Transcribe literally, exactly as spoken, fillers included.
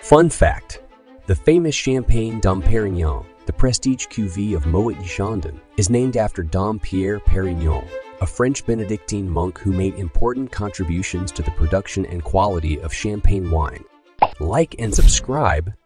Fun fact: the famous Champagne Dom Pérignon, the prestige cuvée of Moet-Chandon, is named after Dom Pierre Pérignon, a French Benedictine monk who made important contributions to the production and quality of champagne wine. Like and subscribe